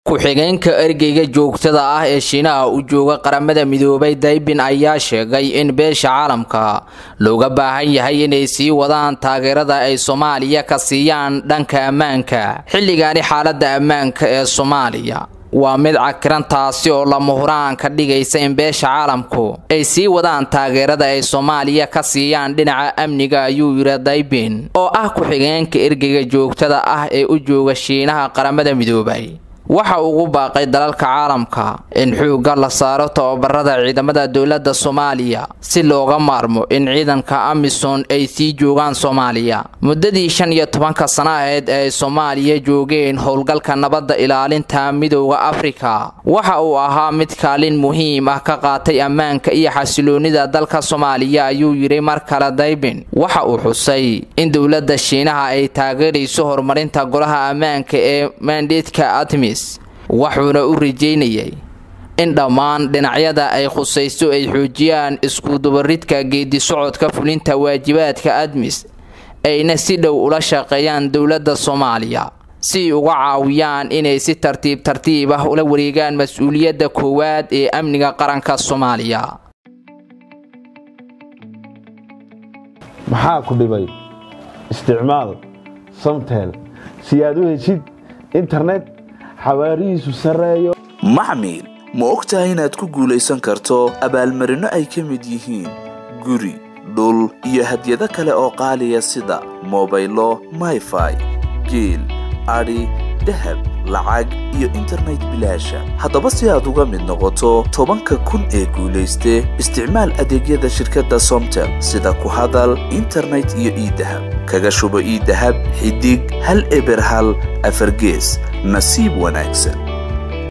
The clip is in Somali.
ku-xigeenka ergeyga joogtada ah ee Shiinaha u jooga qaramada midoobay Daybin ayaa sheegay in beesha caalamka looga baahan yahay inay sii wadaan taageerada ay Soomaaliya ka siiyaan dhanka ammaanka xilligan xaaladda ammaanka ee Soomaaliya waa mid cakiran taasi oo la muhraan ka dhigaysa in beesha caalamku ay sii wadaan taageerada ay Soomaaliya ka siiyaan dhinaca amniga ayuu yiri Daybin oo ah ku-xigeenka ergeyga joogtada ah ee u jooga Shiinaha qaramada midoobay waxa ugu baaqay dalalka caalamka in xoogga la saaro tababarada ciidamada dawladda Soomaaliya si looga maarmo in ciidanka AMISOM ay sii joogaan Soomaaliya muddadii 15 sano ahayd ee Soomaaliya joogeen howlgalka nabadda ilaalinta midowga Afrika waxa uu ahaa mid kaalin muhiim ah ka qaatay ammaanka iyo xasiloonida dalka Soomaaliya ayuu yiri markale Daybin waxa uu xusay in dawladda Shiinaha ay taageerayso horumarinta golaha ammaanka ee mandateeka ATMIS waxuna u rajeynayay in dhammaan dhinacyada ay khusayso ay xoojiyaan isku dubaridka geedi socodka fulinta waajibaadka ATMIS ayna si dhow ula shaqeeyaan dawladda Soomaaliya si uga caawiyaan inay si tartiib ah ula wareegaan mas'uuliyadda koowaad ee amniga qaranka Soomaaliya maxaa ku dhibay isticmaal Somtel si aad u heshid internet xawaarihiisu sareeyo macmiil ma ogtahay inaad ku guulaysan karto abaalmarino ay ka mid yihiin guri dhul iyo hadiyado kale oo qaaliya sida mobaylo MiFi geel ari dahab lacag iyo internet bilaasha haddaba si aad uga mid noqoto 10,000 ee guulayste isticmaal adeegyada shirkadda Somtel sida ku hadal internet iyo e-dahab kaga shubo e-dahab xidig hal eber hal afar gees nasiib wanaagsan